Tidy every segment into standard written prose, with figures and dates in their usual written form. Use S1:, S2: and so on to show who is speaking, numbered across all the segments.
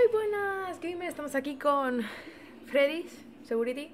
S1: Buenas gamers, estamos aquí con Freddy's Security.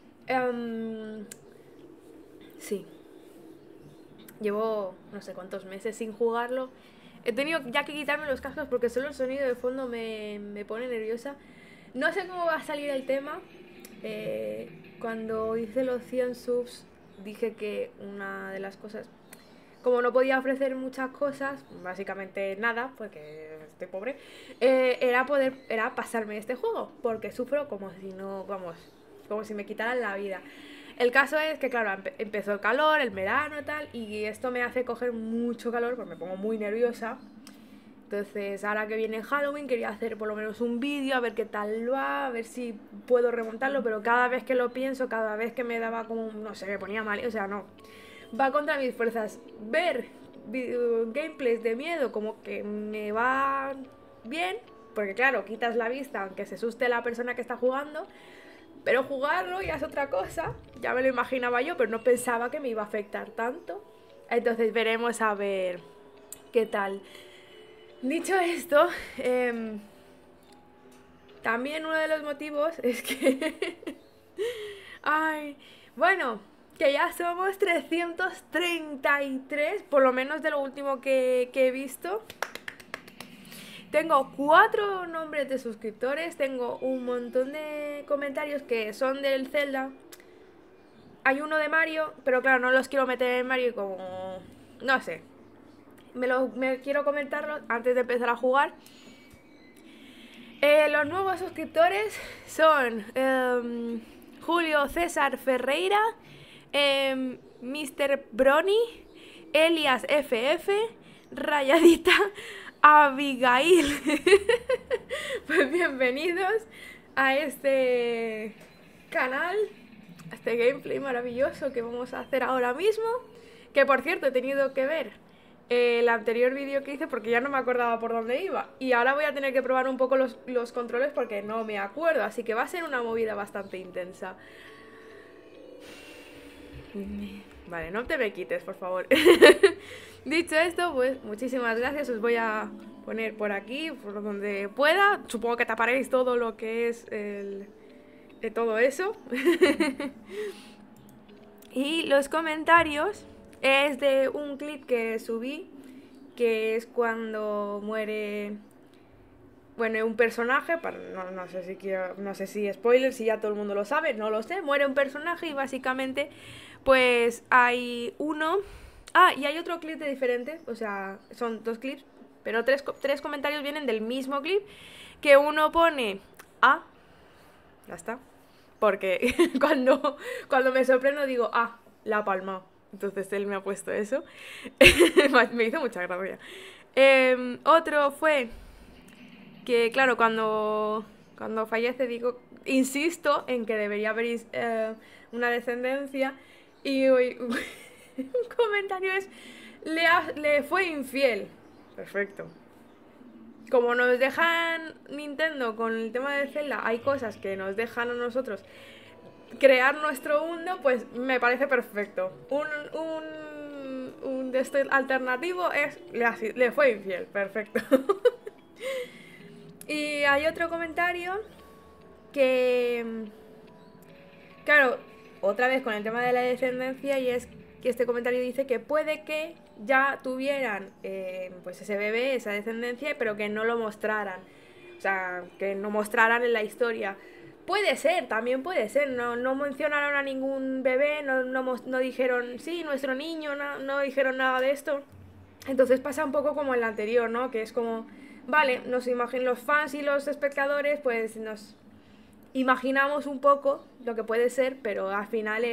S1: Sí, llevo no sé cuántos meses sin jugarlo. He tenido ya que quitarme los cascos porque solo el sonido de fondo me pone nerviosa. No sé cómo va a salir el tema. Cuando hice los 100 subs dije que una de las cosas, como no podía ofrecer muchas cosas, básicamente nada, porque estoy pobre, era pasarme este juego, porque sufro como si no, vamos, como si me quitaran la vida. El caso es que, claro, empezó el calor, el verano y tal, y esto me hace coger mucho calor, porque me pongo muy nerviosa. Entonces, ahora que viene Halloween, quería hacer por lo menos un vídeo, a ver qué tal va, a ver si puedo remontarlo, pero cada vez que lo pienso, cada vez que me daba como, no sé, me ponía mal, o sea, no, va contra mis fuerzas. Ver gameplays de miedo como que me va bien, porque claro, quitas la vista aunque se asuste la persona que está jugando, pero jugarlo ya es otra cosa. Ya me lo imaginaba yo, pero no pensaba que me iba a afectar tanto. Entonces veremos a ver qué tal. Dicho esto, también uno de los motivos es que ay, bueno, que ya somos 333, por lo menos de lo último que he visto. Tengo 4 nombres de suscriptores, tengo un montón de comentarios que son del Zelda. Hay uno de Mario, pero claro, no los quiero meter en Mario como... no sé. Me quiero comentarlos antes de empezar a jugar. Los nuevos suscriptores son Julio César Ferreira, Mr. Brony, Elias FF, Rayadita, Abigail. Pues bienvenidos a este canal, a este gameplay maravilloso que vamos a hacer ahora mismo. Que por cierto he tenido que ver el anterior vídeo que hice porque ya no me acordaba por dónde iba. Y ahora voy a tener que probar un poco los controles porque no me acuerdo. Así que va a ser una movida bastante intensa. Vale, no te me quites, por favor. Dicho esto, pues muchísimas gracias. Os voy a poner por aquí, por donde pueda. Supongo que taparéis todo lo que es todo eso. Y los comentarios es de un clip que subí, que es cuando muere, bueno, un personaje, no sé si spoiler, si ya todo el mundo lo sabe, no lo sé, muere un personaje y básicamente pues hay uno, y hay otro clip de diferente, o sea, son 2 clips, pero tres comentarios vienen del mismo clip, que uno pone ya está, porque cuando me sorprendo digo, la palma. Entonces él me ha puesto eso. Me hizo mucha gracia. Otro fue que, claro, cuando fallece digo, insisto en que debería haber una descendencia. Y hoy un comentario es, le fue infiel. Perfecto. Como nos dejan Nintendo con el tema de Zelda, hay cosas que nos dejan a nosotros crear nuestro mundo, pues me parece perfecto. Un de este alternativo es le fue infiel, perfecto. Y hay otro comentario que, claro, otra vez con el tema de la descendencia, y es que este comentario dice que puede que ya tuvieran pues ese bebé, esa descendencia, pero que no lo mostraran. O sea, que no mostraran en la historia. Puede ser, también puede ser. No mencionaron a ningún bebé, no dijeron, sí, nuestro niño, no dijeron nada de esto. Entonces pasa un poco como el anterior, ¿no? Que es como, vale, nos imaginan los fans y los espectadores, pues nos imaginamos un poco lo que puede ser, pero al final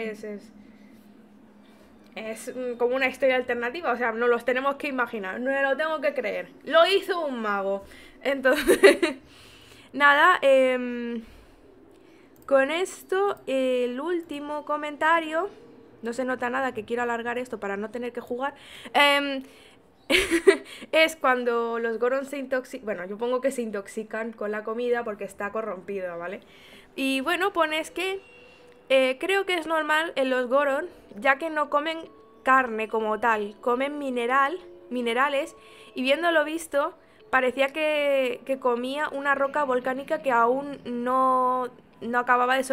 S1: es como una historia alternativa, o sea, no los tenemos que imaginar, no lo tengo que creer. Lo hizo un mago. Entonces, nada, con esto, el último comentario, no se nota nada que quiero alargar esto para no tener que jugar, es cuando los Goron se intoxican, bueno, yo pongo que se intoxican con la comida porque está corrompido, ¿vale? Y bueno, pones que creo que es normal en los Goron, ya que no comen carne como tal, comen minerales, y viéndolo visto, parecía que comía una roca volcánica que aún no acababa de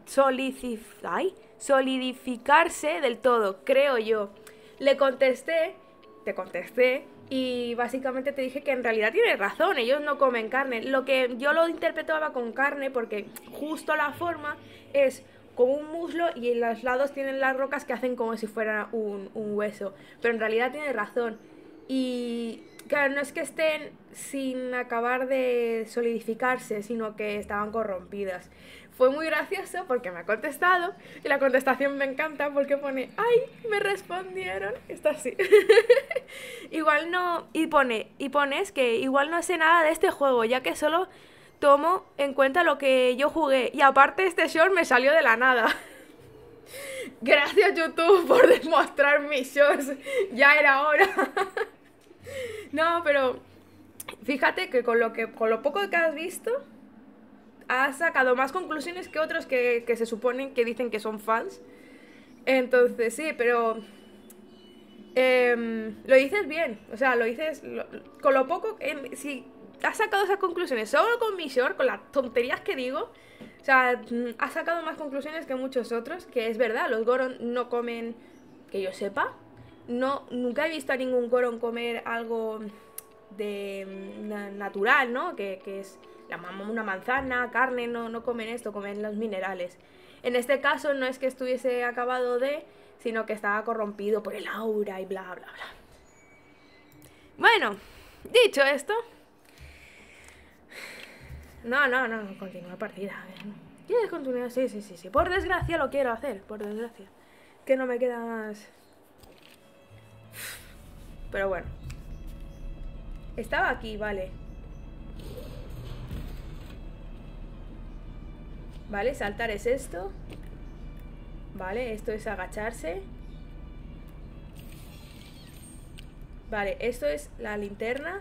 S1: solidificarse del todo, creo yo. Le contesté, te contesté, y básicamente te dije que en realidad tienes razón, ellos no comen carne. Lo que yo lo interpretaba con carne porque justo la forma es como un muslo y en los lados tienen las rocas que hacen como si fuera un hueso. Pero en realidad tienes razón. Y claro, no es que estén sin acabar de solidificarse, sino que estaban corrompidas. Fue muy gracioso porque me ha contestado y la contestación me encanta porque pone, ¡ay! Me respondieron. Está así. Igual no. Y pones que igual no sé nada de este juego, ya que solo tomo en cuenta lo que yo jugué. Y aparte este short me salió de la nada. Gracias YouTube por demostrar mis shorts. Ya era hora. No, pero fíjate que con lo poco que has visto has sacado más conclusiones que otros que se suponen que dicen que son fans. Entonces sí, pero lo dices bien. O sea, lo dices con lo poco. Si has sacado esas conclusiones solo con mi short, con las tonterías que digo, o sea, has sacado más conclusiones que muchos otros. Que es verdad, los Goron no comen, que yo sepa. No, nunca he visto a ningún Goron comer algo de natural, ¿no? Que es una manzana, carne, no comen esto, comen los minerales. En este caso no es que estuviese acabado sino que estaba corrompido por el aura y bla, bla, bla. Bueno, dicho esto... No, continúa partida. A ver. ¿Quieres continuar? Sí. Por desgracia lo quiero hacer, por desgracia. Que no me queda más... Pero bueno. Estaba aquí, vale. Vale, saltar es esto. Vale, esto es agacharse. Vale, esto es la linterna.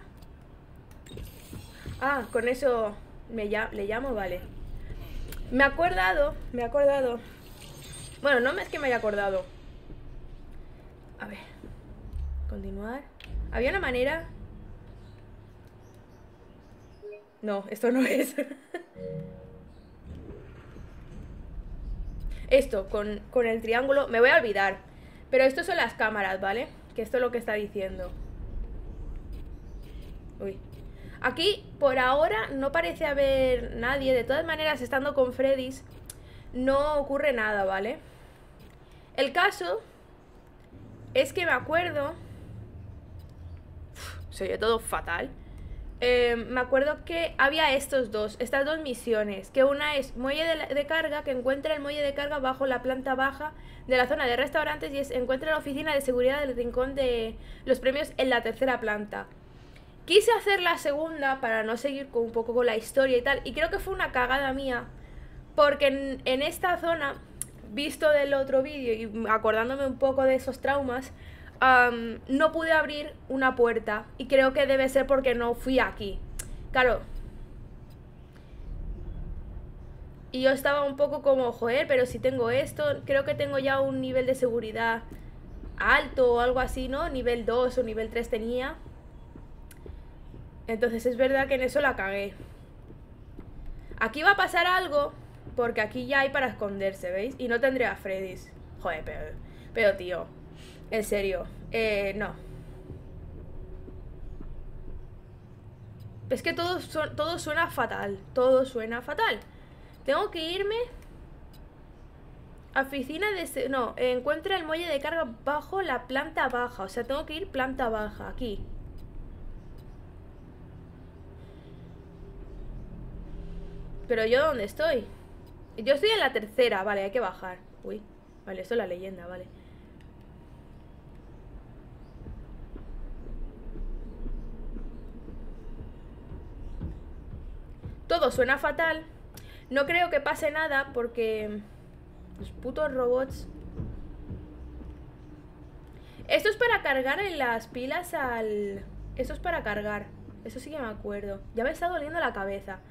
S1: Ah, con eso le llamo, vale. Me he acordado. Bueno, no es que me haya acordado. A ver. Continuar. Había una manera... No, esto no es. Esto, con el triángulo. Me voy a olvidar. Pero esto son las cámaras, ¿vale? Que esto es lo que está diciendo. Uy. Aquí, por ahora, no parece haber nadie. De todas maneras, estando con Freddy's, no ocurre nada, ¿vale? El caso es que me acuerdo... Se oye todo fatal. Me acuerdo que había estas dos misiones. Que una es muelle de carga, que encuentra el muelle de carga bajo la planta baja de la zona de restaurantes, y es encuentra la oficina de seguridad del rincón de los premios en la tercera planta. Quise hacer la segunda para no seguir un poco con la historia y tal, y creo que fue una cagada mía, porque en esta zona, visto del otro vídeo y acordándome un poco de esos traumas, no pude abrir una puerta, y creo que debe ser porque no fui aquí. Claro. Y yo estaba un poco como, joder, pero si tengo esto, creo que tengo ya un nivel de seguridad alto o algo así, ¿no? Nivel 2 o nivel 3 tenía. Entonces es verdad que en eso la cagué. Aquí va a pasar algo, porque aquí ya hay para esconderse, ¿veis? Y no tendré a Freddy's. Joder, pero tío, en serio, no. Es que todo suena fatal. Todo suena fatal. Tengo que irme. Oficina de... No, encuentra el muelle de carga bajo la planta baja. O sea, tengo que ir planta baja, aquí. Pero yo, ¿dónde estoy? Yo estoy en la tercera, vale, hay que bajar. Uy, vale, esto es la leyenda, vale. Todo suena fatal. No creo que pase nada porque... Los putos robots... Esto es para cargar en las pilas al... Esto es para cargar. Eso sí que me acuerdo. Ya me está doliendo la cabeza.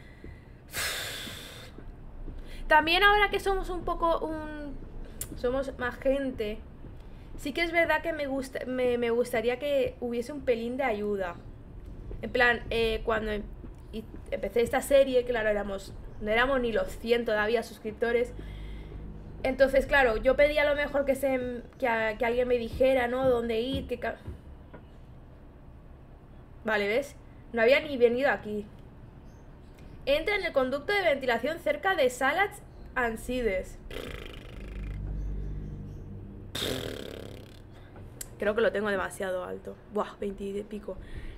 S1: También ahora que somos un poco somos más gente, sí que es verdad que me gustaría que hubiese un pelín de ayuda. En plan, cuando empecé esta serie, claro, no éramos ni los 100 todavía suscriptores. Entonces, claro, yo pedía a lo mejor que alguien me dijera, ¿no? Dónde ir, Vale, ¿ves? No había ni venido aquí. Entra en el conducto de ventilación cerca de Salads and Seeds. Creo que lo tengo demasiado alto. Buah, 20 y pico.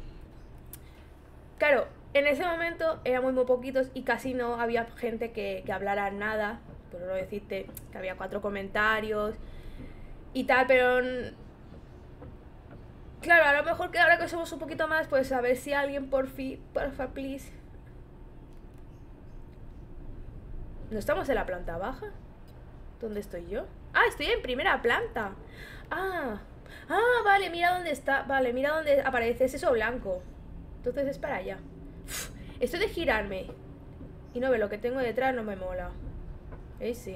S1: Claro, en ese momento éramos muy poquitos y casi no había gente que hablara nada. Por no decirte que había 4 comentarios y tal, pero... Claro, a lo mejor que ahora que somos un poquito más, pues a ver si alguien porfa, please. ¿No estamos en la planta baja? ¿Dónde estoy yo? Ah, estoy en primera planta. Ah, vale, mira dónde está. Vale, mira dónde aparece, es eso blanco. Entonces es para allá. Esto de girarme y no ver lo que tengo detrás no me mola. Sí.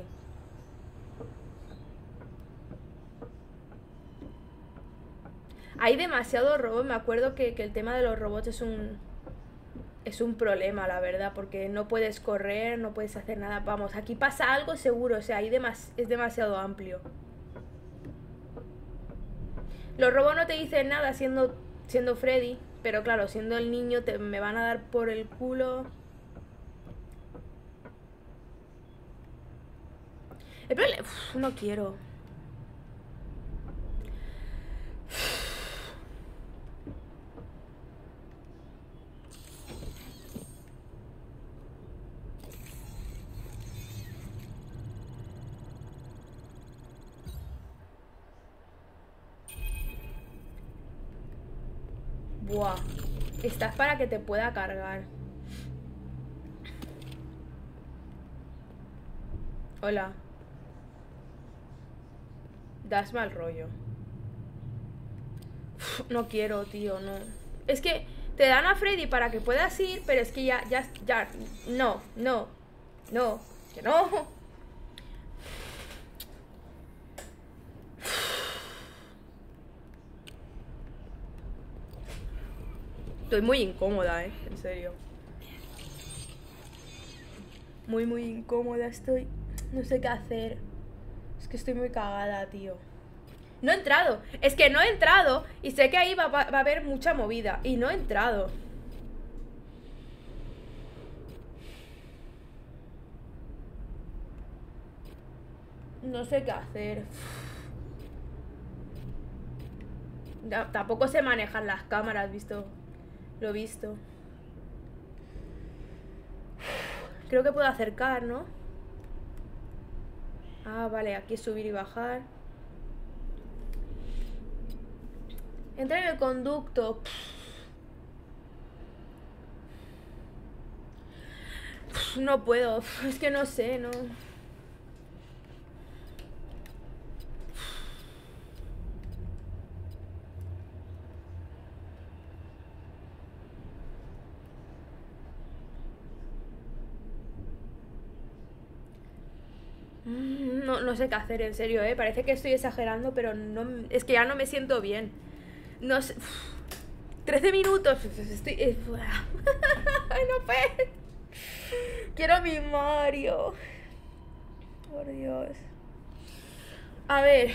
S1: Hay demasiados robots. Me acuerdo que el tema de los robots es un problema, la verdad, porque no puedes correr, no puedes hacer nada. Vamos, aquí pasa algo seguro, o sea, es demasiado amplio. Los robots no te dicen nada siendo Freddy, pero claro, siendo el niño me van a dar por el culo. El problema... no quiero. Buah. Estás para que te pueda cargar. Hola. Das mal rollo. No quiero, tío, no. Es que te dan a Freddy para que puedas ir, pero es que ya. No, que no. Estoy muy incómoda, en serio. Muy incómoda estoy. No sé qué hacer. Es que estoy muy cagada, tío. No he entrado. Es que no he entrado. Y sé que ahí va a haber mucha movida. Y no he entrado. No sé qué hacer. Tampoco sé manejar las cámaras, lo visto. Creo que puedo acercar, ¿no? Ah, vale, aquí es subir y bajar. Entra en el conducto. No puedo. Es que no sé, no. No sé qué hacer, en serio, Parece que estoy exagerando, pero no, es que ya no me siento bien. No sé. 13 minutos. Estoy... Ay, no puedo. Quiero mi Mario. Por Dios. A ver.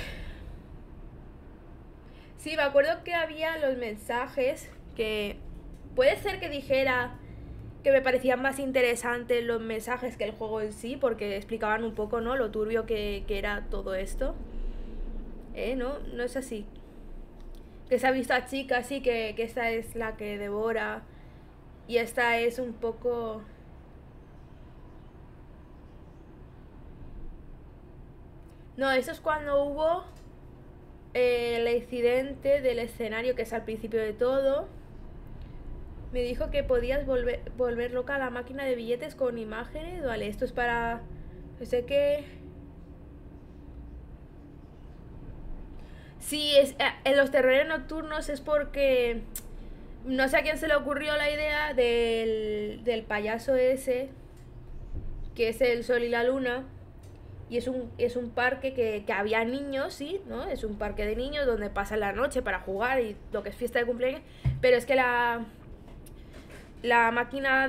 S1: Sí, me acuerdo que había los mensajes que... Puede ser que dijera que me parecían más interesantes los mensajes que el juego en sí, porque explicaban un poco, ¿no? Lo turbio que era todo esto. No es así. Que se ha visto a chicas, sí, que esta es la que devora. Y esta es un poco... No, eso es cuando hubo el incidente del escenario, que es al principio de todo. Me dijo que podías volver loca a la máquina de billetes con imágenes. Vale, esto es para... No sé qué... Sí, en los terrores nocturnos es porque... No sé a quién se le ocurrió la idea del payaso ese, que es el sol y la luna. Y es un parque que había niños, sí, ¿no? Es un parque de niños donde pasan la noche para jugar y lo que es fiesta de cumpleaños. Pero es que la máquina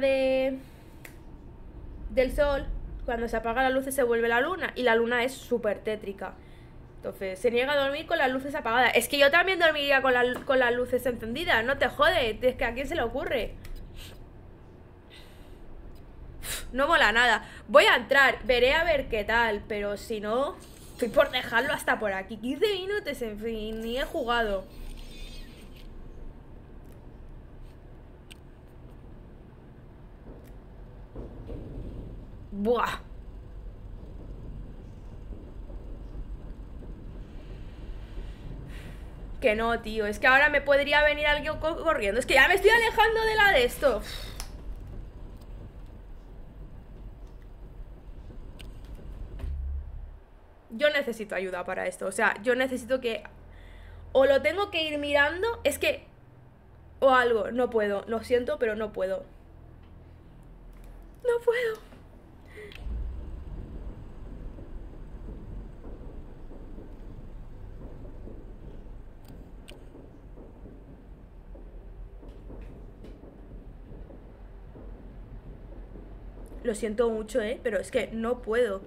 S1: del sol, cuando se apagan las luces se vuelve la luna, y la luna es súper tétrica. Entonces, se niega a dormir con las luces apagadas. Es que yo también dormiría con las luces encendidas, no te jode, es que a quién se le ocurre. No mola nada. Voy a entrar, veré a ver qué tal, pero si no, estoy por dejarlo hasta por aquí. 15 minutos, en fin, ni he jugado. Buah. Que no, tío, es que ahora me podría venir alguien corriendo. Es que ya me estoy alejando de la de esto. Yo necesito ayuda para esto. O sea, yo necesito que... O lo tengo que ir mirando. Es que... O algo. No puedo. Lo siento, pero no puedo. No puedo. Lo siento mucho, pero es que no puedo.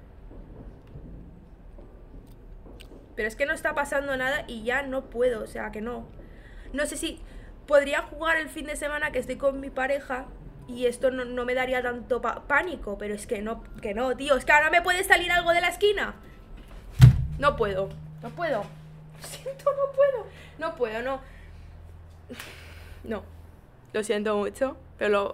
S1: Pero es que no está pasando nada y ya no puedo, o sea que no. No sé si podría jugar el fin de semana que estoy con mi pareja y esto no me daría tanto pánico, pero es que no, tío. Es que ahora me puede salir algo de la esquina. No puedo, no puedo. Lo siento, no puedo. No puedo, no. No, lo siento mucho, pero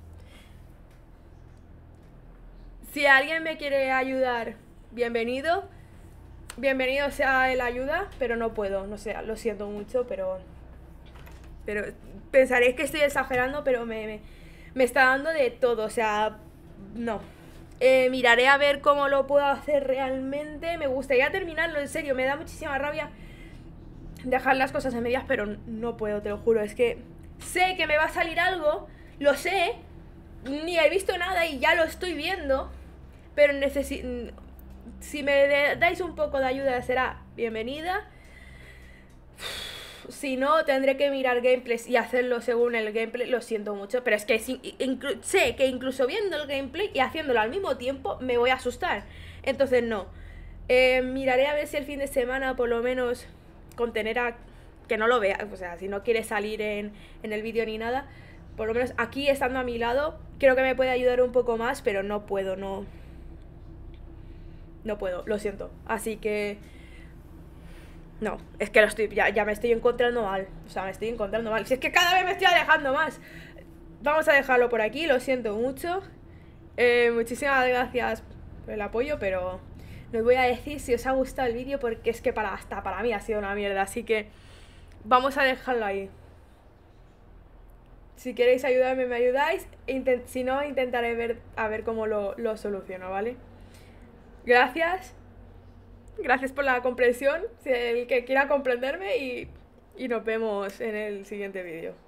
S1: si alguien me quiere ayudar, bienvenido. Bienvenido sea el ayuda, pero no puedo, no sé, lo siento mucho, pero pensaréis que estoy exagerando, pero me está dando de todo, o sea, no. Miraré a ver cómo lo puedo hacer realmente. Me gustaría terminarlo, en serio, me da muchísima rabia dejar las cosas a medias, pero no puedo, te lo juro. Es que sé que me va a salir algo, lo sé, ni he visto nada y ya lo estoy viendo, pero necesito... Si me dais un poco de ayuda será bienvenida. Si no, tendré que mirar gameplays y hacerlo según el gameplay. Lo siento mucho, pero es que sé que incluso viendo el gameplay y haciéndolo al mismo tiempo me voy a asustar. Entonces no. Miraré a ver si el fin de semana por lo menos contener a... Que no lo vea, o sea, si no quiere salir en el vídeo ni nada, por lo menos aquí estando a mi lado, creo que me puede ayudar un poco más, pero no puedo, no puedo, lo siento. Así que... No, es que ya me estoy encontrando mal. O sea, me estoy encontrando mal. Si es que cada vez me estoy alejando más. Vamos a dejarlo por aquí, lo siento mucho. Muchísimas gracias por el apoyo, pero no os voy a decir si os ha gustado el vídeo porque es que hasta para mí ha sido una mierda. Así que vamos a dejarlo ahí. Si queréis ayudarme, me ayudáis. Si no, intentaré ver a ver cómo lo soluciono, ¿vale? Gracias. Gracias por la comprensión, el que quiera comprenderme y nos vemos en el siguiente vídeo.